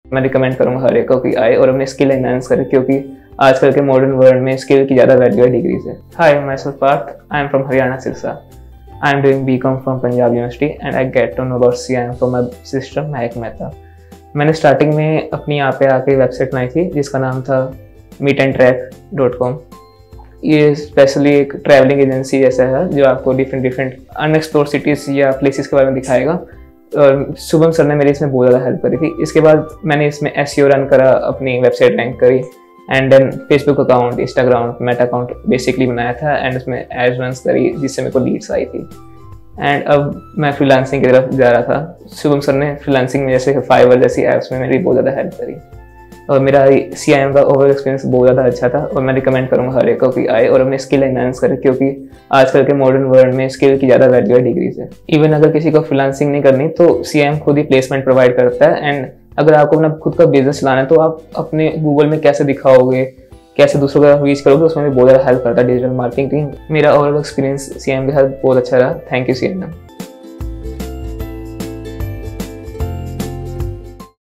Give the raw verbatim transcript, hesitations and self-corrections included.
मैं रिकमेंड करूँगा हर एक को कि आए और अपने स्किल एनहांस करे, क्योंकि आजकल के मॉडर्न वर्ल्ड में स्किल की ज़्यादा वैल्यू है डिग्री से। Hi, myself Parth, I M from Haryana Sirsa. I am doing B com from Punjab university and I get to know about C I M from my sister Mahak Mehta. मैंने स्टार्टिंग में अपनी यहाँ पे आके वेबसाइट बनाई थी जिसका नाम था meet and track dot com. ये स्पेशली एक ट्रैवलिंग एजेंसी जैसा है जो आपको डिफरेंट डिफरेंट अनएक्सप्लोर सिटीज़ या प्लेसेस के बारे में दिखाएगा। और शुभम सर ने मेरी इसमें बहुत ज़्यादा हेल्प करी थी। इसके बाद मैंने इसमें एसईओ रन करा, अपनी वेबसाइट रैंक करी and then Facebook account, Instagram, Meta account basically बनाया था एंड उसमें एड्स रन करी जिससे मेरे को लीड्स आई थी। एंड अब मैं फ्रीलांसिंग की तरफ जा रहा था। शुभम सर ने फ्रीलांसिंग में जैसे फाइवर जैसी ऐप्स में मेरी बहुत ज़्यादा हेल्प करी और मेरा सी आई एम का ओवरऑल एक्सपीरियंस बहुत ज़्यादा अच्छा था। और मैं रिकमेंड करूँगा हर एक को कि आए और अपने स्किल एनहांस करे, क्योंकि आजकल के मॉडर्न वर्ल्ड में स्किल की ज़्यादा वैल्यू है डिग्री से। इवन अगर किसी को फ्रीलांसिंग नहीं करनी तो सी आई एम खुद ही प्लेसमेंट प्रोवाइड करता है। एंड अगर आपको अपना खुद का बिजनेस चलाना है तो आप अपने गूगल में कैसे दिखाओगे, कैसे दूसरों का रीच करोगे, उसमें भी बहुत ज़्यादा हेल्प करता है डिजिटल मार्केटिंग टीम। मेरा overall experience C I M के साथ बहुत अच्छा रहा। Thank you C I M.